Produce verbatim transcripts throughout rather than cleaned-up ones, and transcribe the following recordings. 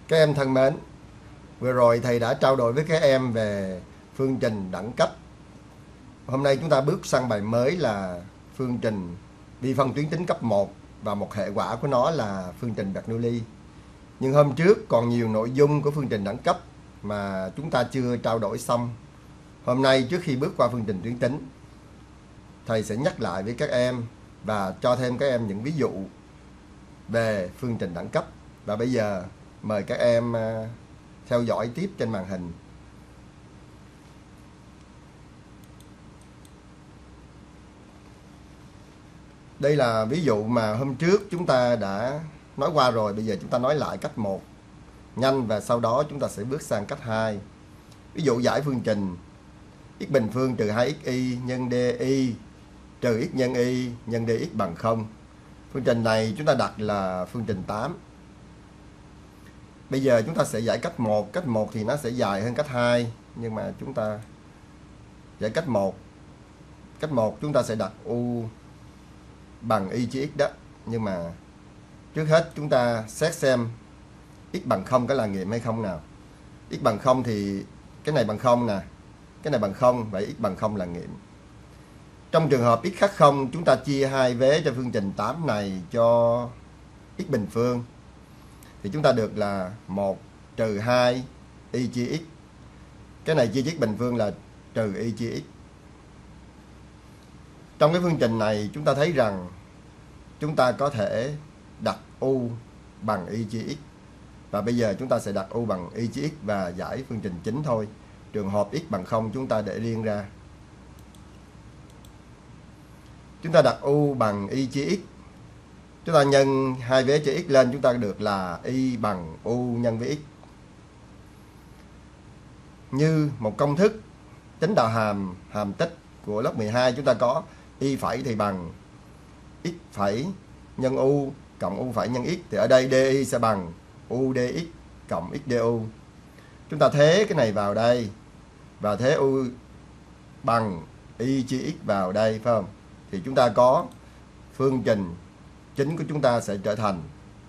Các em thân mến, vừa rồi thầy đã trao đổi với các em về phương trình đẳng cấp. Hôm nay chúng ta bước sang bài mới là phương trình vi phân tuyến tính cấp một và một hệ quả của nó là phương trình Bernoulli. Nhưng hôm trước còn nhiều nội dung của phương trình đẳng cấp mà chúng ta chưa trao đổi xong. Hôm nay trước khi bước qua phương trình tuyến tính, thầy sẽ nhắc lại với các em và cho thêm các em những ví dụ về phương trình đẳng cấp. Và bây giờ mời các em theo dõi tiếp trên màn hình. Đây là ví dụ mà hôm trước chúng ta đã nói qua rồi. Bây giờ chúng ta nói lại cách một nhanh và sau đó chúng ta sẽ bước sang cách hai. Ví dụ giải phương trình x bình phương trừ hai x y nhân dy trừ x nhân y nhân dx bằng không. Phương trình này chúng ta đặt là phương trình tám. Bây giờ chúng ta sẽ giải cách một. Cách một thì nó sẽ dài hơn cách hai, nhưng mà chúng ta giải cách một. Cách một chúng ta sẽ đặt u bằng y chia x đó. Nhưng mà trước hết chúng ta xét xem x bằng không có là nghiệm hay không nào. X bằng không thì cái này bằng không nè, cái này bằng không, vậy x bằng không là nghiệm. Trong trường hợp x khác không, chúng ta chia hai vế cho phương trình tám này cho x bình phương thì chúng ta được là một trừ hai y chia x. Cái này chia x bình phương là trừ y chia x. Trong cái phương trình này chúng ta thấy rằng chúng ta có thể đặt u bằng y chia x. Và bây giờ chúng ta sẽ đặt u bằng y chia x và giải phương trình chính thôi. Trường hợp x bằng không chúng ta để riêng ra. Chúng ta đặt u bằng y chia x. Chúng ta nhân hai vế cho x lên, chúng ta được là y bằng u nhân với x. Như một công thức tính đạo hàm hàm tích của lớp mười hai, chúng ta có y phẩy thì bằng x phẩy nhân u cộng u phẩy nhân x. Thì ở đây dy sẽ bằng u dx cộng x du. Chúng ta thế cái này vào đây và thế u bằng y chia x vào đây, phải không? Thì chúng ta có phương trình chính của chúng ta sẽ trở thành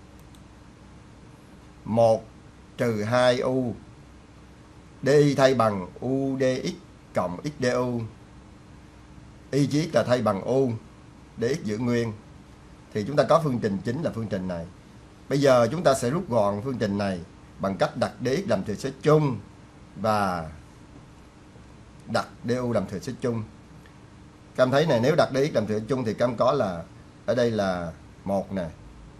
một trừ hai u dy thay bằng u dx cộng x du. Y chia x là thay bằng u, dx giữ nguyên. Thì chúng ta có phương trình chính là phương trình này. Bây giờ chúng ta sẽ rút gọn phương trình này bằng cách đặt dx làm thừa số chung và đặt du làm thừa số chung. Các em thấy này, nếu đặt dx làm thừa số chung thì các em có là ở đây là một nè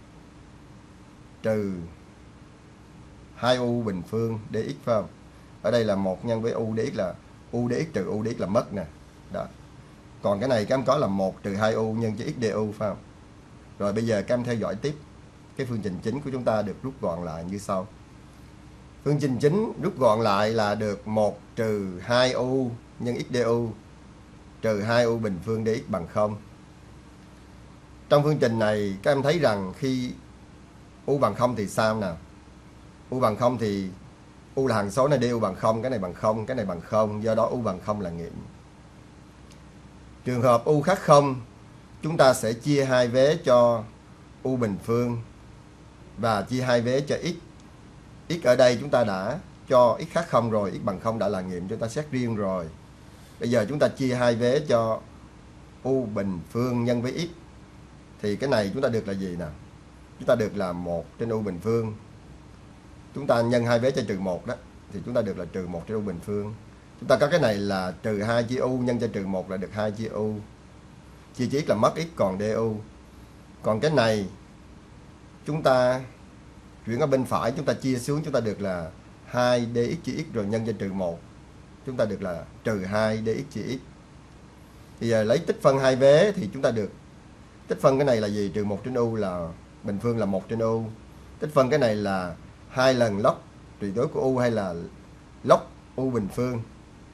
trừ hai u bình phương dx, phải không? Ở đây là một nhân với u dx là u dx trừ u dx là mất nè. Đó. Còn cái này các em có là một trừ hai u nhân cho x du, phải không? Rồi bây giờ các em theo dõi tiếp. Cái phương trình chính của chúng ta được rút gọn lại như sau. Phương trình chính rút gọn lại là được một trừ hai u nhân x du trừ hai u bình phương dx bằng không. Trong phương trình này các em thấy rằng khi u bằng không thì sao nào? U bằng không thì u là hằng số này, du bằng không, cái này bằng không, cái này bằng không, do đó u bằng không là nghiệm. Trường hợp u khác không, chúng ta sẽ chia hai vế cho u bình phương và chia hai vế cho x. X ở đây chúng ta đã cho x khác không rồi, x bằng không đã là nghiệm, chúng ta xét riêng rồi. Bây giờ chúng ta chia hai vế cho u bình phương nhân với x. Thì cái này chúng ta được là gì nào? Chúng ta được là một trên u bình phương. Chúng ta nhân hai vế cho trừ một đó, thì chúng ta được là trừ một trên u bình phương. Chúng ta có cái này là trừ hai chia u nhân cho trừ một là được hai chia u. Chia chia x là mất x còn du. Còn cái này chúng ta chuyển ở bên phải, chúng ta chia xuống, chúng ta được là hai dx chia x rồi nhân cho trừ một. Chúng ta được là trừ hai dx chia x. Bây giờ lấy tích phân hai vế thì chúng ta được tích phân cái này là gì? Trừ một trên u là bình phương là một trên u. Tích phân cái này là hai lần log tuyệt đối của u hay là log u bình phương.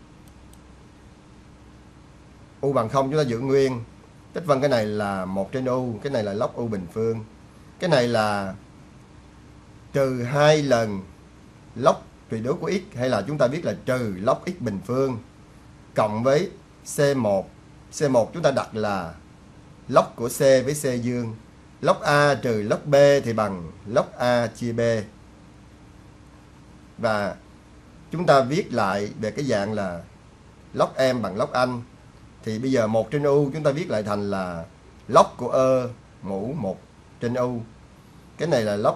U bằng không chúng ta giữ nguyên. Tích phân cái này là một trên u, cái này là log u bình phương. Cái này là trừ hai lần log tuyệt đối của x, hay là chúng ta biết là trừ log x bình phương cộng với C một. C một chúng ta đặt là log của C với C dương. Log A trừ log B thì bằng log A chia B. và chúng ta viết lại về cái dạng là log em bằng log anh. Thì bây giờ một trên u chúng ta viết lại thành là log của ơ mũ một trên u. Cái này là log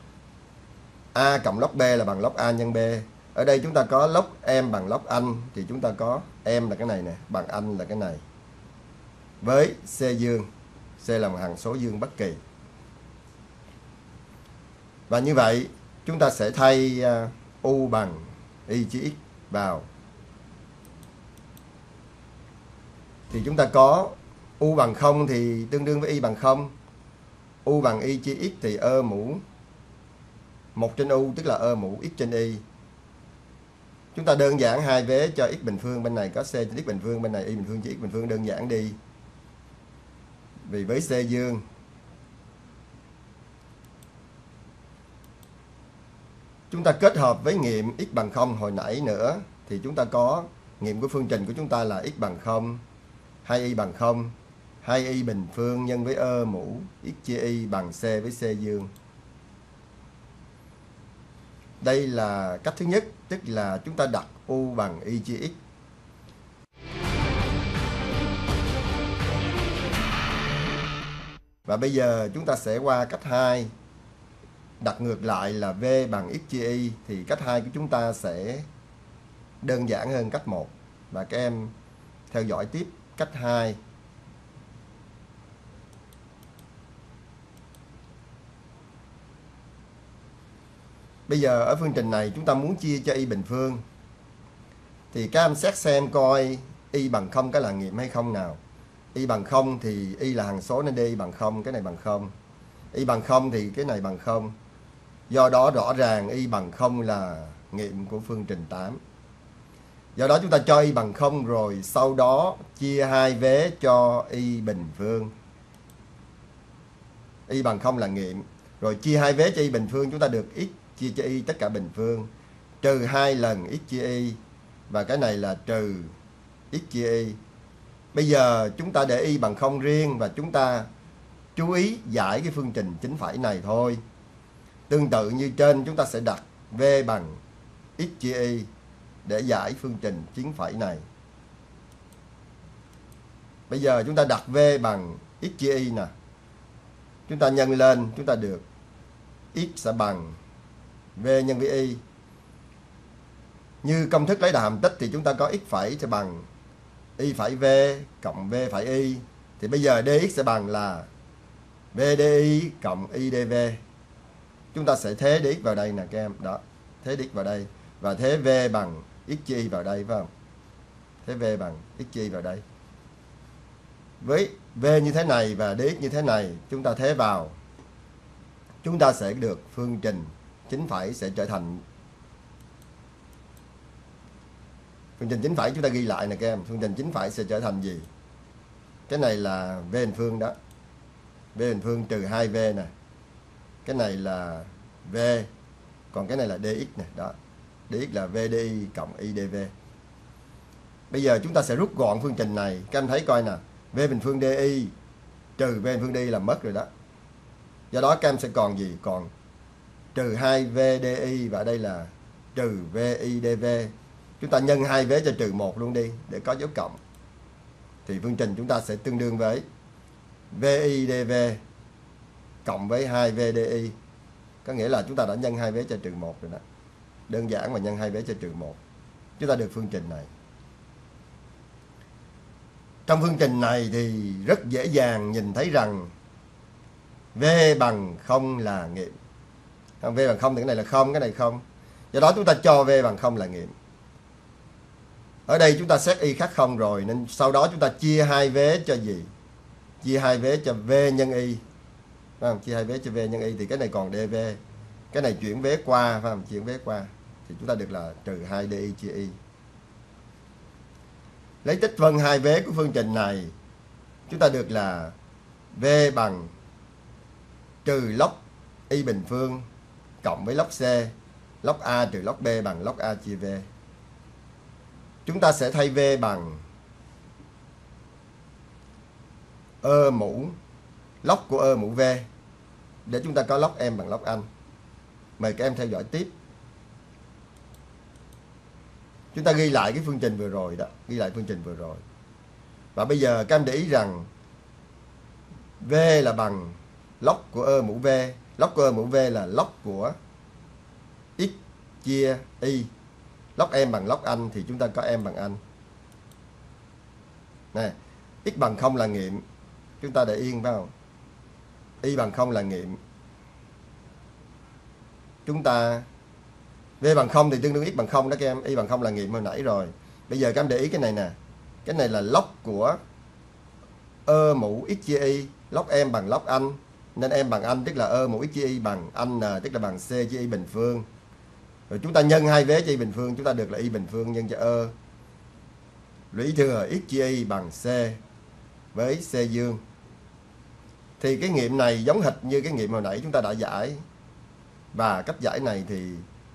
a cộng log b là bằng log a nhân b. Ở đây chúng ta có log em bằng log anh, thì chúng ta có em là cái này nè, bằng anh là cái này. Với C dương, C là một hằng số dương bất kỳ. Và như vậy chúng ta sẽ thay uh, u bằng y chia x vào. Thì chúng ta có u bằng không thì tương đương với y bằng không. U bằng y chia x thì ơ mũ một trên u, tức là ơ mũ x trên y. Chúng ta đơn giản hai vế cho x bình phương, bên này có c trên x bình phương, bên này y bình phương chia x bình phương, đơn giản đi. Vì với c dương chúng ta kết hợp với nghiệm x bằng không hồi nãy nữa, thì chúng ta có nghiệm của phương trình của chúng ta là x bằng không, hai y bằng không, hai y bình phương nhân với ơ mũ x chia y bằng c với c dương. Đây là cách thứ nhất, tức là chúng ta đặt u bằng y chia x. Và bây giờ chúng ta sẽ qua cách hai, đặt ngược lại là v bằng x chia y. Thì cách hai của chúng ta sẽ đơn giản hơn cách một. Và các em theo dõi tiếp cách hai. Bây giờ ở phương trình này chúng ta muốn chia cho y bình phương, thì các em xét xem coi y bằng không cái là nghiệm hay không nào. Y bằng không thì y là hằng số nên d bằng không, cái này bằng không. Y bằng không thì cái này bằng không. Do đó rõ ràng y bằng không là nghiệm của phương trình tám. Do đó chúng ta cho y bằng không rồi sau đó chia hai vế cho y bình phương. Y bằng không là nghiệm. Rồi chia hai vế cho y bình phương, chúng ta được x chia cho y tất cả bình phương, trừ hai lần x chia y, và cái này là trừ x chia y. Bây giờ chúng ta để y bằng không riêng và chúng ta chú ý giải cái phương trình chính phẩy này thôi. Tương tự như trên chúng ta sẽ đặt v bằng x chia y để giải phương trình chính phẩy này. Bây giờ chúng ta đặt v bằng x chia y nè. Chúng ta nhân lên, chúng ta được x sẽ bằng v nhân với y. Như công thức lấy đà hàm tích thì chúng ta có x phẩy sẽ bằng y phẩy v cộng v phẩy y. Thì bây giờ dx sẽ bằng là v di cộng y dv. Chúng ta sẽ thế dx vào đây nè các em. Đó, thế dx vào đây. Và thế v bằng x chia y vào đây, phải không? Thế v bằng x chia y vào đây. Với v như thế này và dx như thế này, chúng ta thế vào, chúng ta sẽ được phương trình chính phẩy sẽ trở thành. Phương trình chính phẩy chúng ta ghi lại nè các em. Phương trình chính phẩy sẽ trở thành gì? Cái này là v bình phương đó. V bình phương trừ hai v nè. Cái này là v. Còn cái này là dx nè. Đó. Dx là v di cộng y dv. Bây giờ chúng ta sẽ rút gọn phương trình này. Các em thấy coi nè. V bình phương di trừ v bình phương di là mất rồi đó. Do đó các em sẽ còn gì? Còn trừ hai v di và đây là trừ vi dv. Chúng ta nhân hai vế cho trừ một luôn đi để có dấu cộng. Thì phương trình chúng ta sẽ tương đương với vi dv cộng với hai v di. Có nghĩa là chúng ta đã nhân hai vế cho trừ một rồi đó. Đơn giản mà nhân hai vế cho trừ một. Chúng ta được phương trình này. Trong phương trình này thì rất dễ dàng nhìn thấy rằng v bằng không là nghiệm. V bằng không thì cái này là không, cái này không. Do đó chúng ta cho v bằng không là nghiệm. Ở đây chúng ta xét y khác không rồi, nên sau đó chúng ta chia hai vế cho gì? Chia hai vế cho v nhân y. Phải không? Chia hai vế cho v nhân y thì cái này còn dv. Cái này chuyển vế qua, phải không? Chuyển vế qua thì chúng ta được là trừ hai di chia y. Lấy tích phân hai vế của phương trình này, chúng ta được là v bằng trừ log y bình phương cộng với log c, log a trừ log b bằng log a chia v. Chúng ta sẽ thay v bằng ơ mũ log của ơ mũ v để chúng ta có log em bằng log anh. Mời các em theo dõi tiếp. Chúng ta ghi lại cái phương trình vừa rồi đó, ghi lại phương trình vừa rồi. Và bây giờ các em để ý rằng V là bằng log của ơ mũ V. Log của ơ mũ V là log của x chia y. Log em bằng log anh thì chúng ta có em bằng anh. Nè, x bằng không là nghiệm. Chúng ta để yên phải không? Y bằng không là nghiệm. Chúng ta V bằng không thì tương đương x bằng không đó các em. Y bằng không là nghiệm hồi nãy rồi. Bây giờ các em để ý cái này nè. Cái này là log của ơ mũ x chia y. Log em bằng log anh. Nên em bằng anh tức là ơ mũ x chia y bằng anh n, tức là bằng c chia y bình phương. Rồi chúng ta nhân hai vế cho y bình phương, chúng ta được là y bình phương nhân cho ơ lũy thừa x chia y bằng c với c dương. Thì cái nghiệm này giống hệt như cái nghiệm hồi nãy chúng ta đã giải. Và cách giải này thì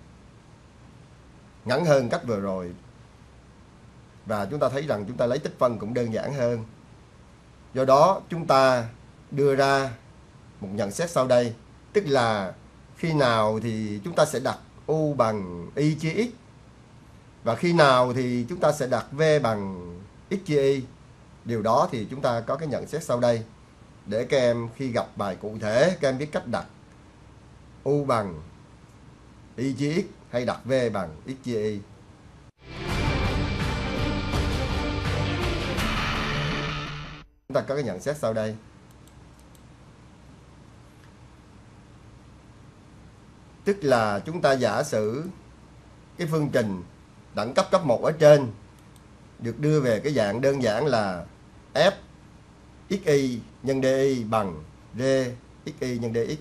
ngắn hơn cách vừa rồi. Và chúng ta thấy rằng chúng ta lấy tích phân cũng đơn giản hơn. Do đó chúng ta đưa ra một nhận xét sau đây. Tức là khi nào thì chúng ta sẽ đặt u bằng y chia x. Và khi nào thì chúng ta sẽ đặt v bằng x chia y. Điều đó thì chúng ta có cái nhận xét sau đây. Để các em khi gặp bài cụ thể, các em biết cách đặt u bằng y chia x hay đặt v bằng x chia y. Chúng ta có cái nhận xét sau đây. Tức là chúng ta giả sử cái phương trình đẳng cấp cấp một ở trên được đưa về cái dạng đơn giản là f xy nhân dy bằng r xy nhân dx.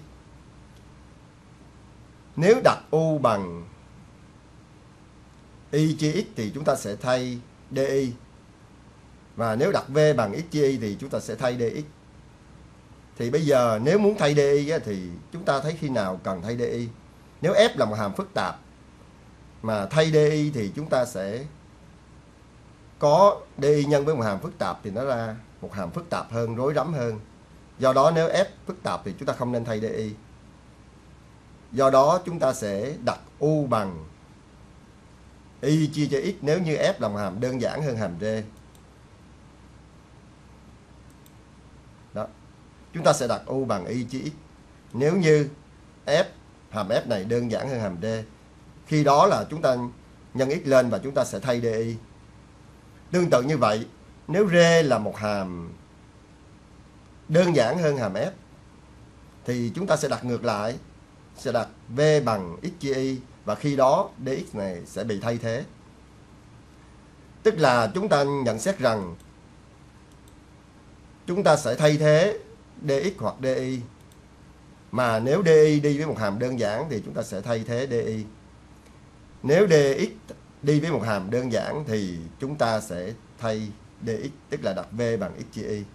Nếu đặt u bằng y chia x thì chúng ta sẽ thay dy. Và nếu đặt v bằng x chia y thì chúng ta sẽ thay dx. Thì bây giờ nếu muốn thay dy thì chúng ta thấy khi nào cần thay dy. Nếu f là một hàm phức tạp mà thay dy thì chúng ta sẽ có dy nhân với một hàm phức tạp thì nó ra một hàm phức tạp hơn, rối rắm hơn. Do đó nếu f phức tạp thì chúng ta không nên thay dy. Do đó chúng ta sẽ đặt u bằng y chia cho x nếu như f là một hàm đơn giản hơn hàm r. Đó. Chúng ta sẽ đặt u bằng y chia x nếu như f hàm f này đơn giản hơn hàm d. Khi đó là chúng ta nhân x lên và chúng ta sẽ thay dy. Tương tự như vậy, nếu r là một hàm đơn giản hơn hàm f thì chúng ta sẽ đặt ngược lại, sẽ đặt v bằng x chia y và khi đó dx này sẽ bị thay thế. Tức là chúng ta nhận xét rằng chúng ta sẽ thay thế dx hoặc dy. Mà nếu dy đi với một hàm đơn giản thì chúng ta sẽ thay thế dy. Nếu dx đi với một hàm đơn giản thì chúng ta sẽ thay dx, tức là đặt v bằng x chia y.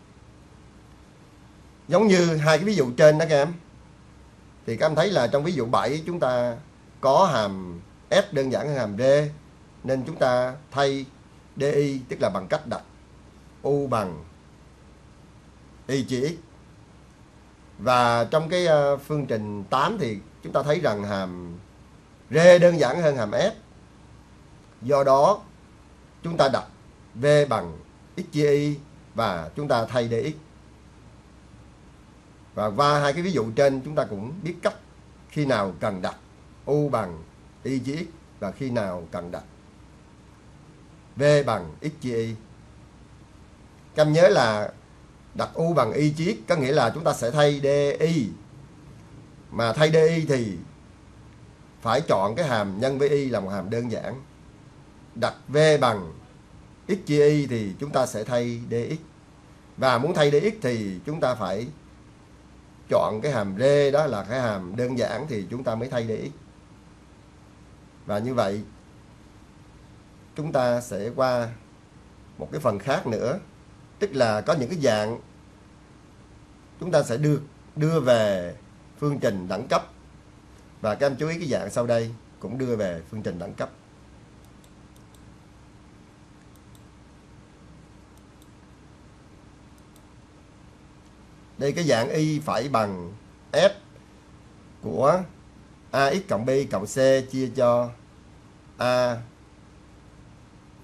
Giống như hai cái ví dụ trên đó các em. Thì các em thấy là trong ví dụ bảy chúng ta có hàm f đơn giản hơn hàm r, nên chúng ta thay dy, tức là bằng cách đặt u bằng y chia x. Và trong cái phương trình tám thì chúng ta thấy rằng hàm r đơn giản hơn hàm f. Do đó chúng ta đặt v bằng x chia y và chúng ta thay dx. Và qua hai cái ví dụ trên chúng ta cũng biết cách khi nào cần đặt u bằng y chia x và khi nào cần đặt v bằng x chia y. Các em nhớ là đặt u bằng y chia x có nghĩa là chúng ta sẽ thay dy. Mà thay dy thì phải chọn cái hàm nhân với y là một hàm đơn giản. Đặt v bằng x chia y thì chúng ta sẽ thay dx. Và muốn thay dx thì chúng ta phải chọn cái hàm r, đó là cái hàm đơn giản thì chúng ta mới thay dx. Và như vậy chúng ta sẽ qua một cái phần khác nữa. Tức là có những cái dạng chúng ta sẽ đưa, đưa về phương trình đẳng cấp. Và các em chú ý cái dạng sau đây cũng đưa về phương trình đẳng cấp. Đây cái dạng y phải bằng f của ax cộng b cộng c chia cho a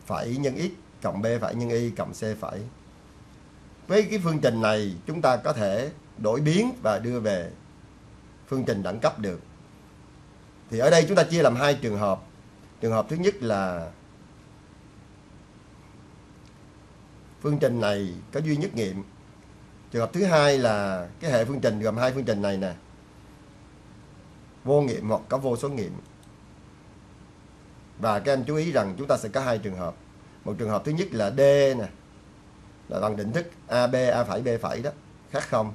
phẩy nhân x cộng b phẩy nhân y cộng c phẩy. Với cái phương trình này chúng ta có thể đổi biến và đưa về phương trình đẳng cấp được. Thì ở đây chúng ta chia làm hai trường hợp. Trường hợp thứ nhất là phương trình này có duy nhất nghiệm. Trường hợp thứ hai là cái hệ phương trình gồm hai phương trình này nè, vô nghiệm hoặc có vô số nghiệm. Và các em chú ý rằng chúng ta sẽ có hai trường hợp. Một trường hợp thứ nhất là D nè, là bằng định thức a bê, a phẩy, b phẩy đó, khác không.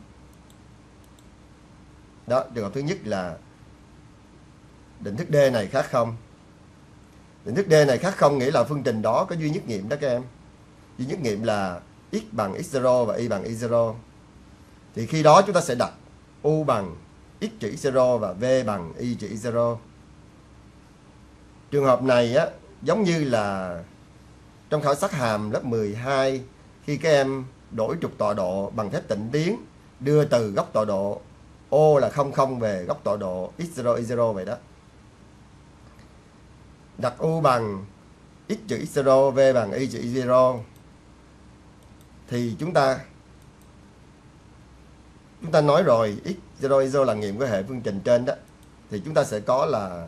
Đó, trường hợp thứ nhất là định thức D này khác không. Định thức D này khác không nghĩa là phương trình đó có duy nhất nghiệm đó các em. Duy nhất nghiệm là x bằng x zero và y bằng y zero. Thì khi đó chúng ta sẽ đặt u bằng x trừ x zero và v bằng y trừ y zero. Trường hợp này á, giống như là trong khảo sát hàm lớp mười hai, khi các em đổi trục tọa độ bằng phép tịnh biến, đưa từ góc tọa độ O là không không về góc tọa độ x zero y zero vậy đó. Đặt u bằng x trừ x zero, v bằng y trừ y zero. Thì chúng ta chúng ta nói rồi, x zero y zero là nghiệm của hệ phương trình trên đó. Thì chúng ta sẽ có là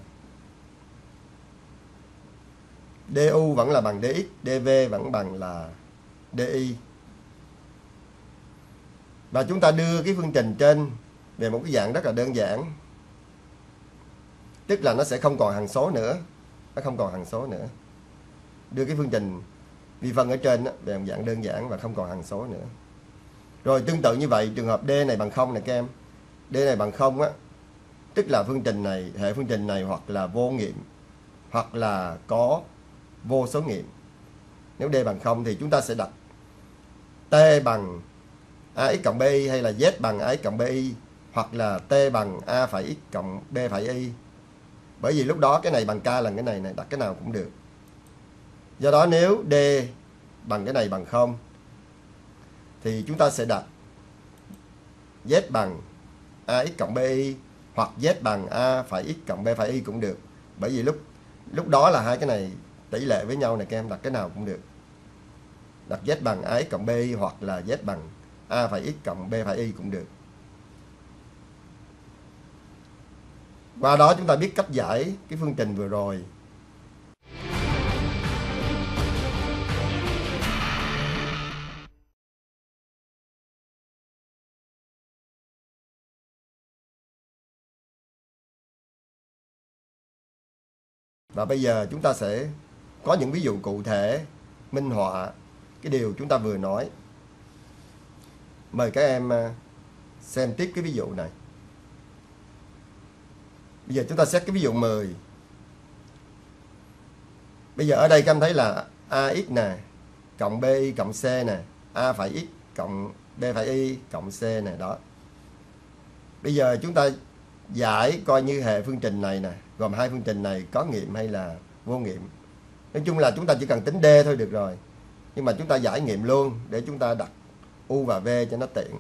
du vẫn là bằng dx, dv vẫn bằng là di. Và chúng ta đưa cái phương trình trên về một cái dạng rất là đơn giản. Tức là nó sẽ không còn hằng số nữa. Nó không còn hằng số nữa. Đưa cái phương trình vi phân ở trên đó, về một dạng đơn giản và không còn hằng số nữa. Rồi tương tự như vậy, trường hợp D này bằng không này các em. D này bằng không á, tức là phương trình này, hệ phương trình này hoặc là vô nghiệm, hoặc là có vô số nghiệm. Nếu D bằng không thì chúng ta sẽ đặt T bằng ax cộng bi hay là Z bằng ax cộng bi, hoặc là T bằng a phẩy x cộng b phẩy y. Bởi vì lúc đó cái này bằng k lần cái này này, đặt cái nào cũng được. Do đó nếu D bằng cái này bằng không thì chúng ta sẽ đặt Z bằng ax cộng bi hoặc Z bằng a phẩy x cộng b phẩy y cũng được. Bởi vì lúc lúc đó là hai cái này tỷ lệ với nhau này các em, đặt cái nào cũng được. Đặt Z bằng ax cộng bi hoặc là Z bằng a phẩy x cộng b phẩy y cũng được. Qua đó chúng ta biết cách giải cái phương trình vừa rồi. Và bây giờ chúng ta sẽ có những ví dụ cụ thể minh họa cái điều chúng ta vừa nói. Mời các em xem tiếp cái ví dụ này. Bây giờ chúng ta xét cái ví dụ mười. Bây giờ ở đây các em thấy là ax nè, cộng bi cộng c nè, a phẩy x cộng b phẩy y cộng c nè, đó. Bây giờ chúng ta giải coi như hệ phương trình này nè, gồm hai phương trình này có nghiệm hay là vô nghiệm. Nói chung là chúng ta chỉ cần tính D thôi được rồi. Nhưng mà chúng ta giải nghiệm luôn để chúng ta đặt u và v cho nó tiện.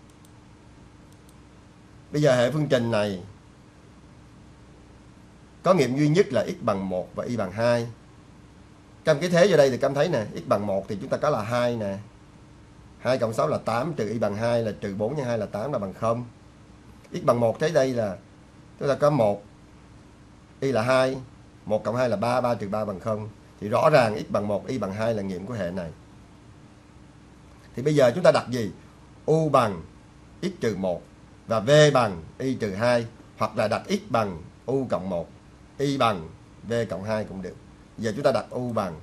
Bây giờ hệ phương trình này có nghiệm duy nhất là x bằng một và y bằng hai. Trong cái thế vô đây thì các em thấy nè, x bằng một thì chúng ta có là hai nè. hai cộng sáu là tám, trừ y bằng hai là trừ bốn nhân hai là tám, là bằng không. X bằng một thấy đây là chúng ta có một, y là hai, một cộng hai là ba, ba trừ ba bằng không. Thì rõ ràng x bằng một, y bằng hai là nghiệm của hệ này. Thì bây giờ chúng ta đặt gì? U bằng x trừ một và v bằng y trừ hai, hoặc là đặt x bằng u cộng một, y bằng v cộng hai cũng được. Giờ chúng ta đặt u bằng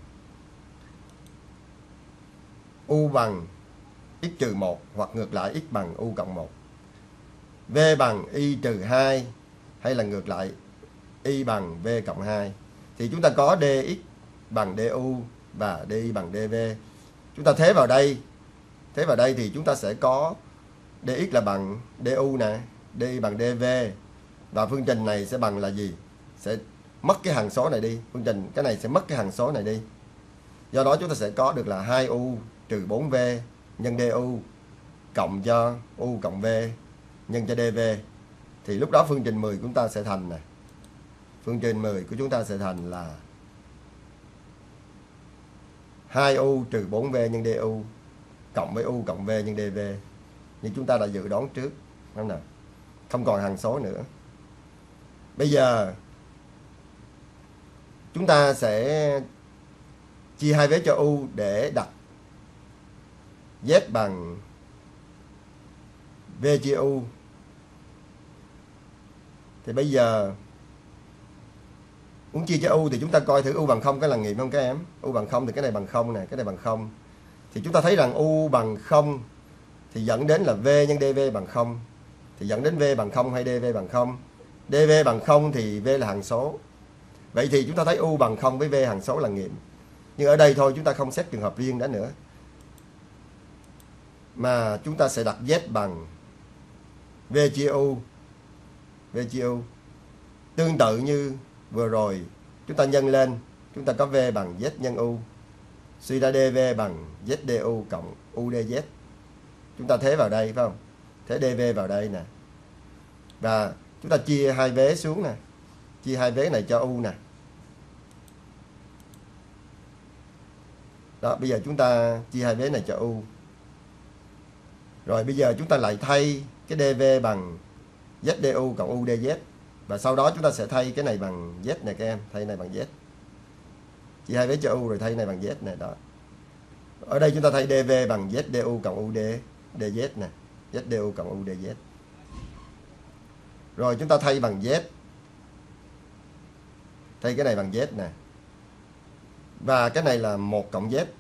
u bằng x trừ một, hoặc ngược lại x bằng u cộng một, v bằng y trừ hai, hay là ngược lại y bằng v cộng hai. Thì chúng ta có dx bằng du và dy bằng dv. Chúng ta thế vào đây, thế vào đây thì chúng ta sẽ có dx là bằng du nè, dy bằng dv, và phương trình này sẽ bằng là gì? Sẽ mất cái hằng số này đi, phương trình cái này sẽ mất cái hằng số này đi. Do đó chúng ta sẽ có được là hai u trừ bốn v nhân du cộng cho u cộng v nhân cho dv. Thì lúc đó phương trình mười của chúng ta sẽ thành này. Phương trình mười của chúng ta sẽ thành là hai u trừ bốn v nhân du cộng với u cộng v nhân dv, như chúng ta đã dự đoán trước, không nào? Không còn hằng số nữa. Bây giờ chúng ta sẽ chia hai vế cho u để đặt z bằng v chia u. Thì bây giờ muốn chia cho u thì chúng ta coi thử u bằng không cái là nghiệm không các em. U bằng không thì cái này bằng không nè, cái này bằng không. Thì chúng ta thấy rằng u bằng không thì dẫn đến là v nhân dv bằng không. Thì dẫn đến v bằng không hay dv bằng không. dv bằng không thì v là hằng số. Vậy thì chúng ta thấy u bằng không với v hằng số là nghiệm. Nhưng ở đây thôi, chúng ta không xét trường hợp riêng đó nữa, mà chúng ta sẽ đặt z bằng v chia u. V chia u tương tự như vừa rồi chúng ta nhân lên, chúng ta có v bằng z nhân u, suy ra dv bằng z du cộng u dz. Chúng ta thế vào đây phải không? Thế dv vào đây nè. Và chúng ta chia hai vế xuống nè. Chia hai vế này cho u nè. Đó, bây giờ chúng ta chia hai vế này cho u. Rồi bây giờ chúng ta lại thay cái dv bằng z du cộng u dz. Và sau đó chúng ta sẽ thay cái này bằng z nè các em. Thay này bằng z. Chia hai vế cho u rồi thay này bằng z nè. Đó. Ở đây chúng ta thay dv bằng z du cộng u dz nè. Z du cộng u dz. Rồi chúng ta thay bằng z. Thay cái này bằng z nè. Và cái này là một cộng z.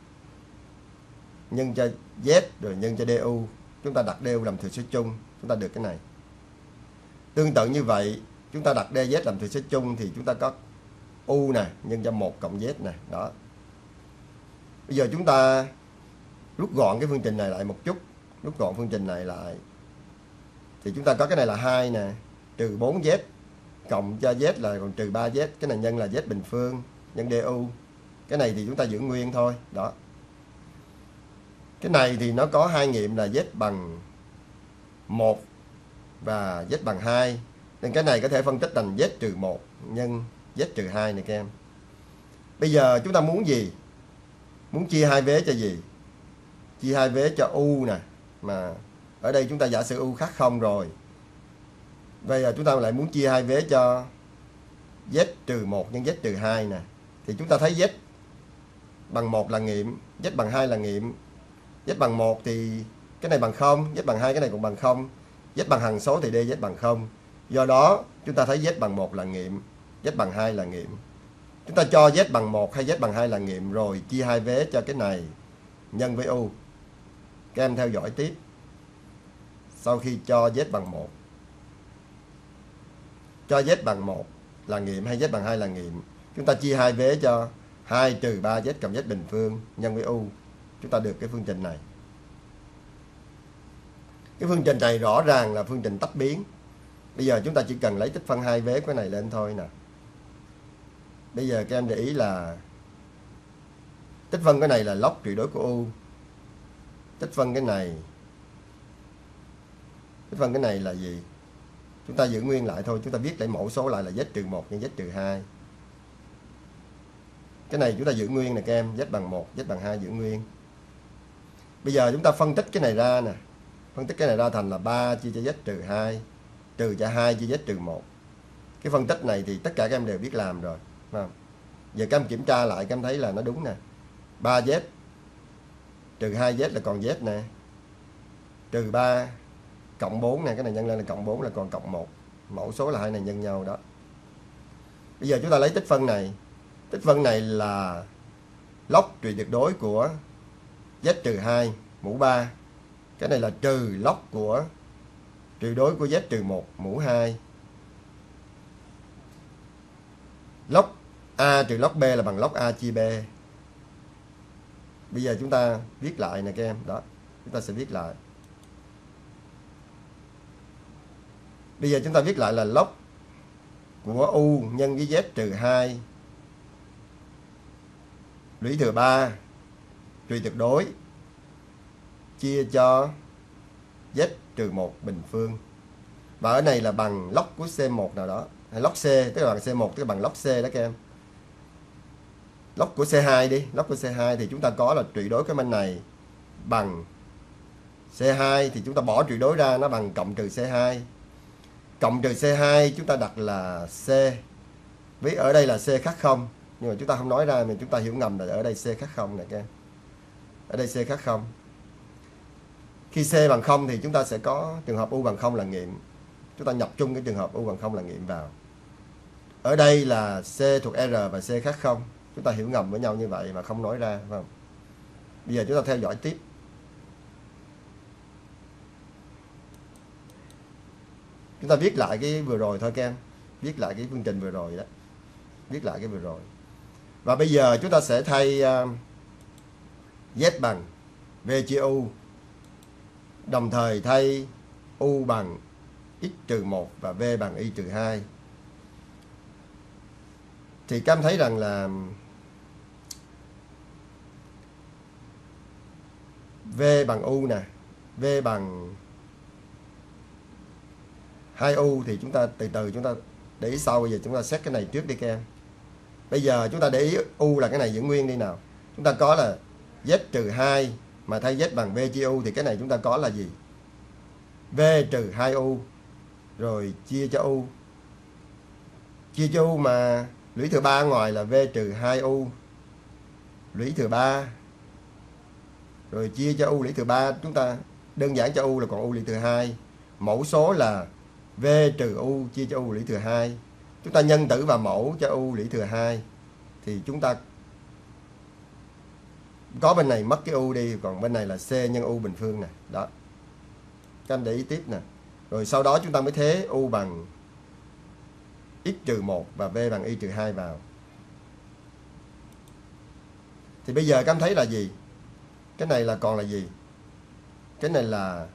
Nhân cho z rồi nhân cho du. Chúng ta đặt du làm thừa số chung. Chúng ta được cái này. Tương tự như vậy, chúng ta đặt dz làm thừa số chung thì chúng ta có u nè, nhân cho một cộng z nè. Đó. Bây giờ chúng ta rút gọn cái phương trình này lại một chút. Rút gọn phương trình này lại. Thì chúng ta có cái này là hai nè, trừ bốn z, cộng cho z là còn trừ ba z. Cái này nhân là z bình phương, nhân du. Cái này thì chúng ta giữ nguyên thôi. Đó. Cái này thì nó có hai nghiệm là z bằng một và z bằng hai. Nên cái này có thể phân tích thành z trừ một nhân z trừ hai này các em. Bây giờ chúng ta muốn gì? Muốn chia hai vế cho gì? Chia hai vế cho u nè. Mà ở đây chúng ta giả sử u khác không rồi. Bây giờ chúng ta lại muốn chia hai vế cho z trừ một nhân z trừ hai nè. Thì chúng ta thấy z bằng một là nghiệm, z bằng hai là nghiệm. Z bằng một thì cái này bằng không, z bằng hai cái này cũng bằng không. Z bằng hằng số thì dz bằng không. Do đó chúng ta thấy z bằng một là nghiệm, z bằng hai là nghiệm. Chúng ta cho z bằng một hay z bằng hai là nghiệm rồi chia hai vế cho cái này nhân với u. Các em theo dõi tiếp. Sau khi cho z bằng một, cho z bằng một là nghiệm hay z bằng hai là nghiệm, chúng ta chia hai vế cho hai trừ ba z cộng z bình phương nhân với u. Chúng ta được cái phương trình này. Cái phương trình này rõ ràng là phương trình tách biến. Bây giờ chúng ta chỉ cần lấy tích phân hai vế cái này lên thôi nè. Bây giờ các em để ý là tích phân cái này là log tuyệt đối của u. Tích phân cái này Tích phân cái này là gì? Chúng ta giữ nguyên lại thôi. Chúng ta viết lại mẫu số lại là z trừ một nhân z trừ hai. Cái này chúng ta giữ nguyên nè các em. Z bằng một, z bằng hai giữ nguyên. Bây giờ chúng ta phân tích cái này ra nè. Phân tích cái này ra thành là ba chia cho z trừ hai, trừ cho hai chia z trừ một. Cái phân tích này thì tất cả các em đều biết làm rồi. Không? Giờ các em kiểm tra lại các em thấy là nó đúng nè. ba z trừ hai z là còn z nè. Trừ ba cộng bốn nè. Cái này nhân lên là cộng bốn là còn cộng một. Mẫu số là hai này nhân nhau đó. Bây giờ chúng ta lấy tích phân này. Tích phân này là log trừ tuyệt đối của z trừ hai mũ ba. Cái này là trừ log của trừ đối của z trừ một mũ hai. Log A trừ log B là bằng log A chia B. Bây giờ chúng ta viết lại nè các em. Đó. Chúng ta sẽ viết lại. Bây giờ chúng ta viết lại là log của U nhân với Z trừ hai lũy thừa ba trừ tuyệt đối chia cho Z trừ một bình phương. Và ở này là bằng log của C một nào đó. Hay log C, tức là bằng C một, tức là bằng log C đó các em. Log của C hai đi, log của C hai thì chúng ta có là trị đối cái bên này bằng C hai, thì chúng ta bỏ trị đối ra, nó bằng cộng trừ C hai. Cộng trừ C hai chúng ta đặt là C. Với ở đây là C khác không, nhưng mà chúng ta không nói ra, mà chúng ta hiểu ngầm là ở đây C khác không này các em. Ở đây C khác không. Khi C bằng không thì chúng ta sẽ có trường hợp U bằng không là nghiệm. Chúng ta nhập chung cái trường hợp U bằng không là nghiệm vào. Ở đây là C thuộc R và C khác không. Chúng ta hiểu ngầm với nhau như vậy mà không nói ra, phải không? Bây giờ chúng ta theo dõi tiếp. Chúng ta viết lại cái vừa rồi thôi các em. Viết lại cái phương trình vừa rồi đó. Viết lại cái vừa rồi. Và bây giờ chúng ta sẽ thay uh, Z bằng V chia U. Đồng thời thay U bằng x trừ một và V bằng y trừ hai. Thì các em thấy rằng là V bằng U nè, V bằng hai U thì chúng ta từ từ chúng ta để ý sau. Bây giờ chúng ta xét cái này trước đi các em. Bây giờ chúng ta để ý U là cái này giữ nguyên đi nào. Chúng ta có là Z trừ hai, mà thay Z bằng V chia U thì cái này chúng ta có là gì? V trừ hai U rồi chia cho U. Chia cho U mà lũy thừa ba ngoài là V trừ hai U lũy thừa ba. Rồi chia cho U lũy thừa ba, chúng ta đơn giản cho U là còn U lũy thừa hai. Mẫu số là V trừ U chia cho U lũy thừa hai. Chúng ta nhân tử vào mẫu cho U lũy thừa hai. Thì chúng ta có bên này mất cái U đi, còn bên này là C nhân U bình phương nè. Đó. Các anh để ý tiếp nè. Rồi sau đó chúng ta mới thế U bằng x trừ một và V bằng y trừ hai vào. Thì bây giờ các em thấy là gì? Cái này là còn là gì? Cái này là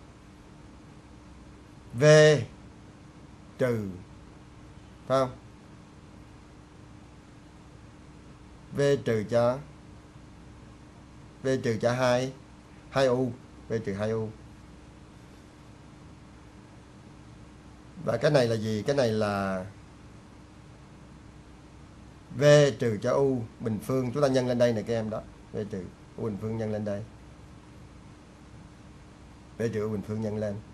V trừ, phải không? V trừ cho V trừ cho hai, hai U, V trừ hai U. Và cái này là gì? Cái này là V trừ cho U bình phương. Chúng ta nhân lên đây này các em đó. V trừ U bình phương nhân lên đây. V trừ U bình phương nhân lên.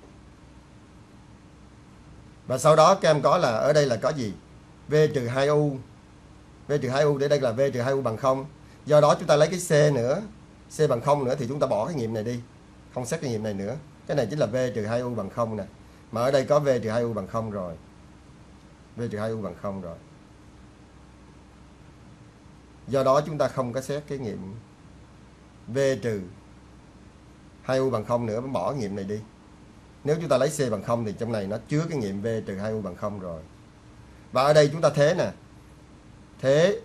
Và sau đó các em có là ở đây là có gì? V trừ hai U. V trừ hai U để đây là V trừ hai U bằng không. Do đó chúng ta lấy cái C nữa. C bằng không nữa thì chúng ta bỏ cái nghiệm này đi. Không xét cái nghiệm này nữa. Cái này chính là V trừ hai U bằng không nè. Mà ở đây có V trừ hai U bằng không rồi. V trừ hai U bằng không rồi. Do đó chúng ta không có xét cái nghiệm V trừ hai U bằng không nữa, bỏ nghiệm này đi. Nếu chúng ta lấy C bằng không thì trong này nó chứa cái nghiệm V trừ hai U bằng không rồi. Và ở đây chúng ta thế nè. Thế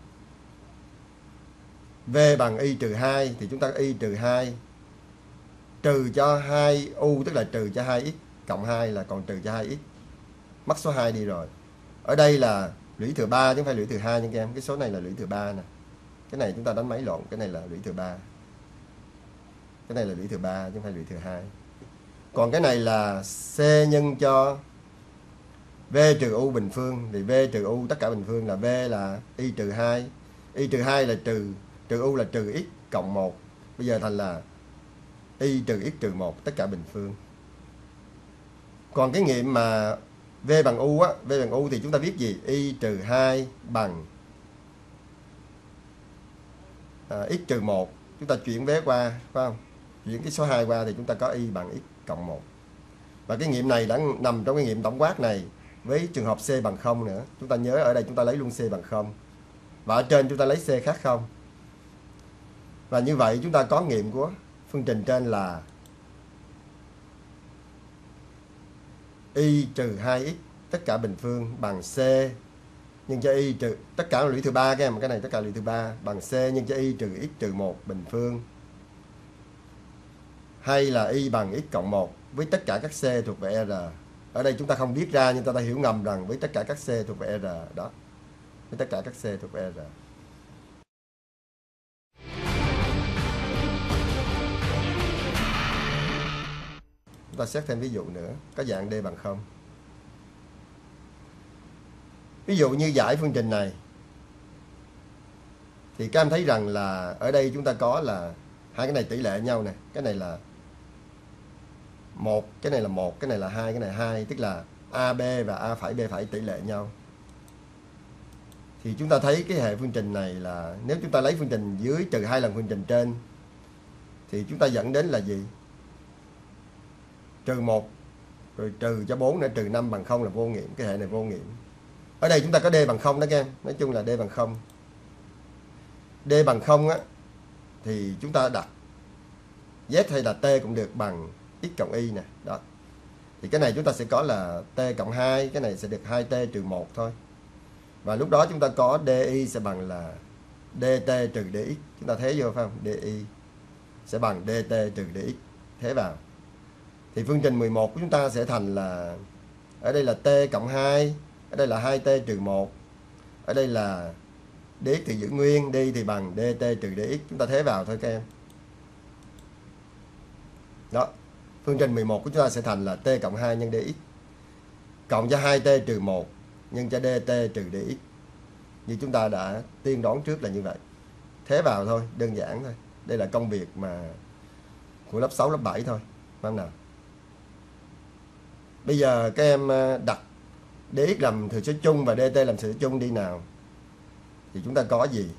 V bằng y trừ hai thì chúng ta y trừ hai trừ cho hai U, tức là trừ cho hai x cộng hai là còn trừ cho hai x. Mất số hai đi rồi. Ở đây là lũy thừa ba chứ không phải lũy thừa hai nha các em. Cái số này là lũy thừa ba nè. Cái này chúng ta đánh máy lộn, cái này là lũy thừa ba. Cái này là lũy thừa ba chứ không phải lũy thừa hai. Còn cái này là C nhân cho V trừ U bình phương. Thì V trừ U tất cả bình phương là V là y trừ hai. Y trừ hai là trừ, trừ U là trừ x cộng một. Bây giờ thành là y trừ x trừ một tất cả bình phương. Còn cái nghiệm mà V bằng U á, V bằng U thì chúng ta viết gì? Y trừ hai bằng à, x trừ một. Chúng ta chuyển vé qua, phải không? Chuyển cái số hai qua thì chúng ta có y bằng x cộng một. Và cái nghiệm này đã nằm trong cái nghiệm tổng quát này với trường hợp C bằng không nữa. Chúng ta nhớ ở đây chúng ta lấy luôn C bằng không. Và ở trên chúng ta lấy C khác không. Và như vậy chúng ta có nghiệm của phương trình trên là y trừ hai x tất cả bình phương bằng C nhân cho y trừ tất cả là lũy thừa ba các em, cái này tất cả lũy thừa ba bằng C nhân cho y trừ x trừ một bình phương, hay là y bằng x cộng một với tất cả các C thuộc về R. Ở đây chúng ta không viết ra nhưng ta đã hiểu ngầm rằng với tất cả các C thuộc về R đó. Với tất cả các C thuộc về R. Chúng ta xét thêm ví dụ nữa, có dạng D bằng không. Ví dụ như giải phương trình này. Thì các em thấy rằng là ở đây chúng ta có là hai cái này tỷ lệ nhau nè, cái này là một, cái này là một, cái này là hai, cái này là hai, tức là a bê và a phẩy b phẩy tỷ lệ nhau. Thì chúng ta thấy cái hệ phương trình này là nếu chúng ta lấy phương trình dưới trừ hai lần phương trình trên thì chúng ta dẫn đến là gì? Trừ một rồi trừ cho bốn nữa, trừ năm bằng không là vô nghiệm. Cái hệ này vô nghiệm. Ở đây chúng ta có d bằng không đó các em. Nói chung là d bằng không. D bằng không á thì chúng ta đặt z hay là t cũng được bằng x cộng y nè. Đó. Thì cái này chúng ta sẽ có là t cộng hai, cái này sẽ được hai t trừ một thôi. Và lúc đó chúng ta có di sẽ bằng là dt trừ dx. Chúng ta thế vô phải không? Di sẽ bằng dt trừ dx. Thế vào. Thì phương trình mười một của chúng ta sẽ thành là ở đây là t cộng hai, ở đây là hai t trừ một, ở đây là dx thì giữ nguyên, đi thì bằng dt trừ dx. Chúng ta thế vào thôi các em. Đó. Phương trình mười một của chúng ta sẽ thành là t cộng hai nhân dx cộng cho hai t trừ một nhân cho dt trừ dx. Như chúng ta đã tiên đoán trước là như vậy. Thế vào thôi, đơn giản thôi. Đây là công việc mà của lớp sáu, lớp bảy thôi. Phải không nào? Bây giờ các em đặt dx làm thừa số chung và dt làm thừa số chung đi nào. Thì chúng ta có gì?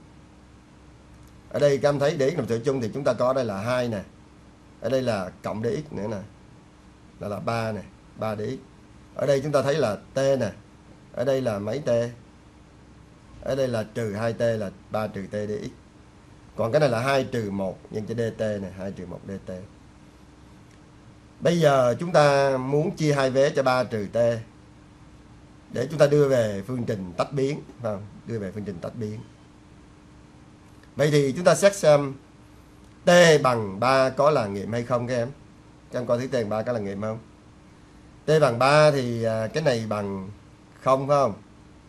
Ở đây các em thấy dx làm thừa số chung thì chúng ta có đây là hai nè. Ở đây là cộng dx nữa nè. Là là ba nè, ba dx. Ở đây chúng ta thấy là t nè. Ở đây là mấy t? Ở đây là trừ hai t là ba trừ t dx. Còn cái này là hai trừ một nhân cho dt này, hai trừ một dt. Bây giờ chúng ta muốn chia hai vế cho ba trừ t để chúng ta đưa về phương trình tách biến, phải không? Đưa về phương trình tách biến. Vậy thì chúng ta xét xem t bằng ba có là nghiệm hay không các em? Các em coi thấy t bằng ba có là nghiệm không? T bằng ba thì cái này bằng không phải không?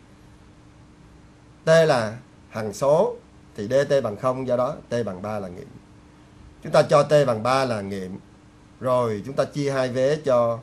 T là hằng số thì dt bằng không, do đó t bằng ba là nghiệm. Chúng ta cho t bằng ba là nghiệm. Rồi chúng ta chia hai vế cho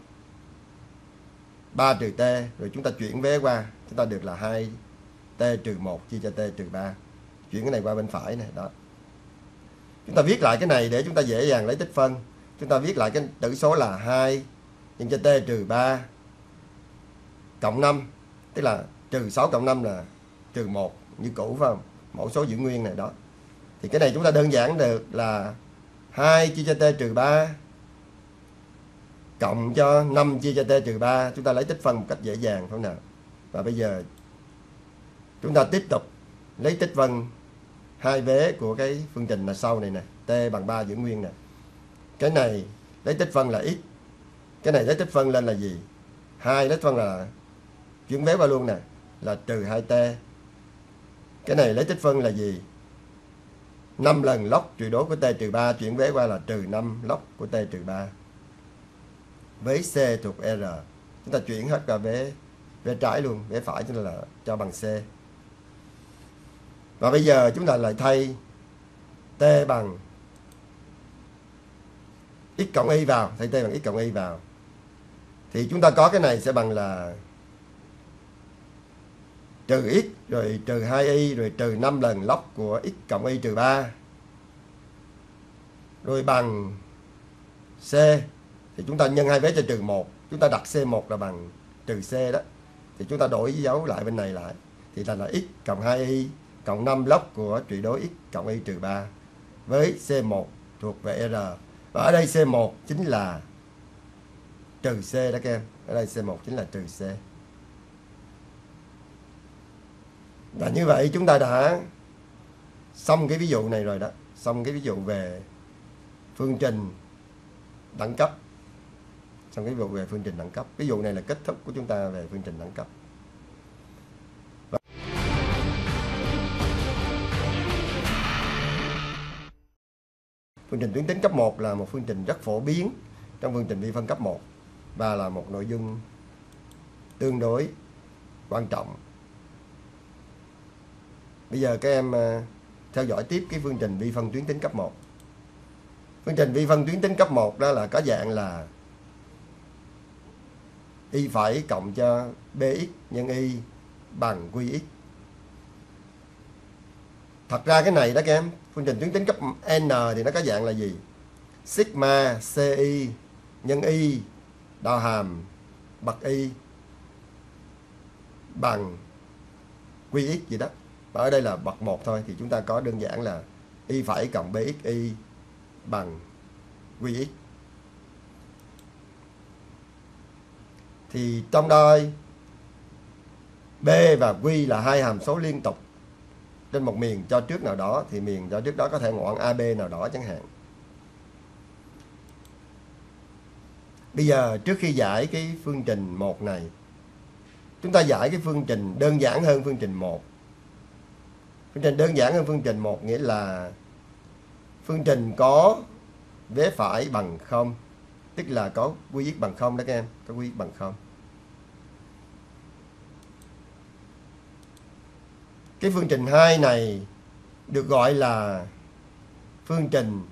ba trừ t, rồi chúng ta chuyển vế qua, chúng ta được là hai t trừ một chia cho t trừ ba. Chuyển cái này qua bên phải này, đó. Chúng ta viết lại cái này để chúng ta dễ dàng lấy tích phân. Chúng ta viết lại cái tử số là hai nhân cho t trừ ba cộng năm, tức là trừ sáu cộng năm là trừ một như cũ phải không? Mẫu số giữ nguyên này đó. Thì cái này chúng ta đơn giản được là hai chia cho t trừ ba cộng cho năm chia cho t trừ ba. Chúng ta lấy tích phân một cách dễ dàng phải không nào? Và bây giờ chúng ta tiếp tục lấy tích phân hai vế của cái phương trình là sau này nè. T bằng ba giữ nguyên nè. Cái này lấy tích phân là x. Cái này lấy tích phân lên là gì? hai lấy tích phân là chuyển vế qua luôn nè, là trừ hai t. Cái này lấy tích phân là gì? năm lần log trừ đố của t trừ ba, chuyển vế qua là trừ năm log của t trừ ba. Với c thuộc r. Chúng ta chuyển hết cả vế vế trái luôn, vế phải chúng ta là cho bằng c. Và bây giờ chúng ta lại thay t bằng x cộng y vào, thay t bằng x cộng y vào. Thì chúng ta có cái này sẽ bằng là trừ x rồi trừ hai y rồi trừ năm lần log của x cộng y trừ ba. Rồi bằng c. Thì chúng ta nhân hai vế cho trừ một. Chúng ta đặt c một là bằng trừ c đó. Thì chúng ta đổi dấu lại bên này lại. Thì là, là x cộng hai y cộng năm log của trị đối x cộng y trừ ba. Với c một thuộc về r. Và ở đây c một chính là trừ c đó các em. Ở đây c một chính là trừ c. Và như vậy chúng ta đã xong cái ví dụ này rồi đó. Xong cái ví dụ về phương trình đẳng cấp. Xong cái ví dụ về phương trình đẳng cấp. Ví dụ này là kết thúc của chúng ta về phương trình đẳng cấp. Và phương trình tuyến tính cấp một là một phương trình rất phổ biến trong phương trình vi phân cấp một và là một nội dung tương đối quan trọng. Bây giờ các em theo dõi tiếp cái phương trình vi phân tuyến tính cấp một. Phương trình vi phân tuyến tính cấp một đó là có dạng là y phẩy cộng cho bx nhân y bằng qx. Thật ra cái này đó các em, phương trình tuyến tính cấp n thì nó có dạng là gì? Sigma ci nhân y đo hàm bậc y bằng qx gì đó. Và ở đây là bậc một thôi, thì chúng ta có đơn giản là y phẩy cộng bxy bằng qx. Thì trong đây b và q là hai hàm số liên tục trên một miền cho trước nào đó, thì miền cho trước đó có thể ngọn a bê nào đó chẳng hạn. Bây giờ trước khi giải cái phương trình một này, chúng ta giải cái phương trình đơn giản hơn phương trình một. Phương trình đơn giản hơn phương trình một nghĩa là phương trình có vế phải bằng không, tức là có qx bằng không đó các em, có qx bằng không. Cái phương trình hai này được gọi là phương trình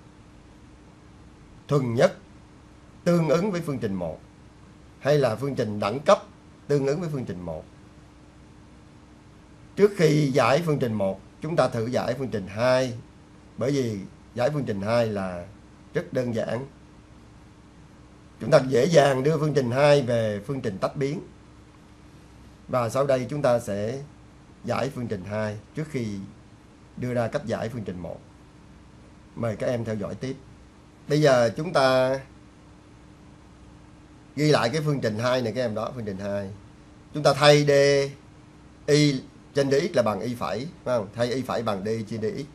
thuần nhất tương ứng với phương trình một, hay là phương trình đẳng cấp tương ứng với phương trình một. Trước khi giải phương trình một, chúng ta thử giải phương trình hai, bởi vì giải phương trình hai là rất đơn giản. Chúng ta dễ dàng đưa phương trình hai về phương trình tách biến. Và sau đây chúng ta sẽ giải phương trình hai trước khi đưa ra cách giải phương trình một. Mời các em theo dõi tiếp. Bây giờ chúng ta ghi lại cái phương trình hai này các em đó, phương trình hai. Chúng ta thay d y trên dx là bằng y phẩy, phải không? Thay y phẩy bằng d chia dx.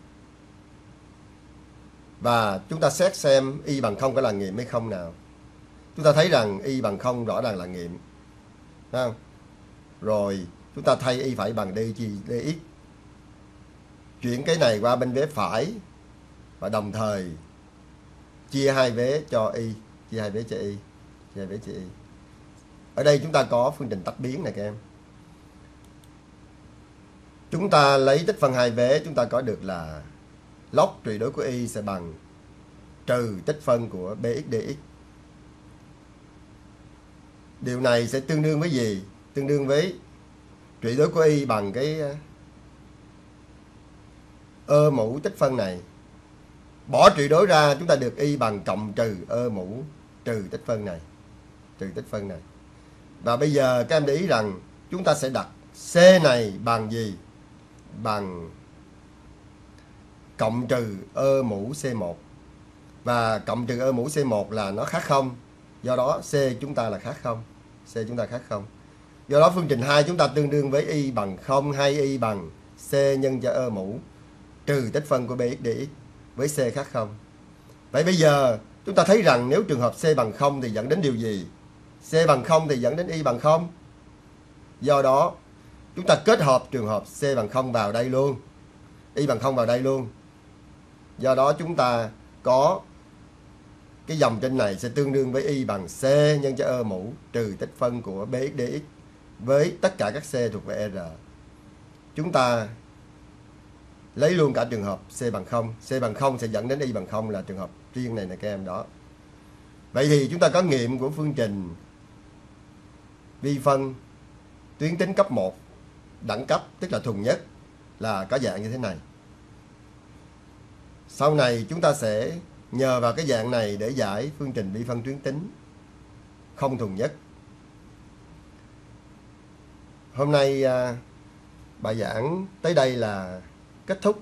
Và chúng ta xét xem y bằng không có là nghiệm hay không nào. Chúng ta thấy rằng y bằng không rõ ràng là nghiệm, phải không? Rồi chúng ta thay y phẩy bằng d chia dx. Chuyển cái này qua bên vế phải và đồng thời chia hai vế cho y, chia hai vế cho y, chia hai vế cho y. Ở đây chúng ta có phương trình tách biến này các em. Chúng ta lấy tích phân hai vế, chúng ta có được là log trị đối của y sẽ bằng trừ tích phân của bx dx. Điều này sẽ tương đương với gì? Tương đương với trị đối của y bằng cái ơ mũ tích phân này. Bỏ trị đối ra, chúng ta được y bằng cộng trừ ơ mũ trừ tích phân này, trừ tích phân này. Và bây giờ các em để ý rằng chúng ta sẽ đặt c này bằng gì? Bằng cộng trừ ơ mũ c một. Và cộng trừ ơ mũ c một là nó khác không. Do đó c chúng ta là khác không. C chúng ta khác không. Do đó phương trình hai chúng ta tương đương với y bằng không hay y bằng c nhân cho ơ mũ trừ tích phân của bx dx với c khác không. Vậy bây giờ chúng ta thấy rằng nếu trường hợp c bằng không thì dẫn đến điều gì? C bằng không thì dẫn đến y bằng không. Do đó chúng ta kết hợp trường hợp c bằng không vào đây luôn, y bằng không vào đây luôn. Do đó chúng ta có cái dòng trên này sẽ tương đương với y bằng c nhân cho ơ mũ trừ tích phân của bx dx với tất cả các c thuộc về R. Chúng ta lấy luôn cả trường hợp c bằng không. C bằng không sẽ dẫn đến y bằng không là trường hợp riêng này nè các em đó. Vậy thì chúng ta có nghiệm của phương trình vi phân tuyến tính cấp một đẳng cấp, tức là thuần nhất, là có dạng như thế này. Sau này chúng ta sẽ nhờ vào cái dạng này để giải phương trình vi phân tuyến tính không thuần nhất. Hôm nay à, bài giảng tới đây là kết thúc.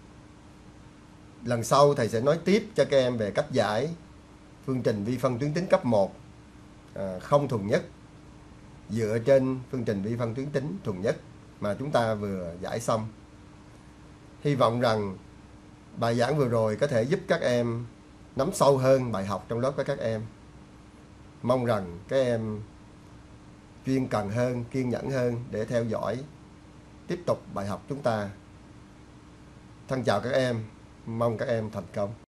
Lần sau thầy sẽ nói tiếp cho các em về cách giải phương trình vi phân tuyến tính cấp một à, không thuần nhất dựa trên phương trình vi phân tuyến tính thuần nhất mà chúng ta vừa giải xong. Hy vọng rằng bài giảng vừa rồi có thể giúp các em nắm sâu hơn bài học trong lớp của các em. Mong rằng các em chuyên cần hơn, kiên nhẫn hơn để theo dõi tiếp tục bài học chúng ta. Thân chào các em, mong các em thành công.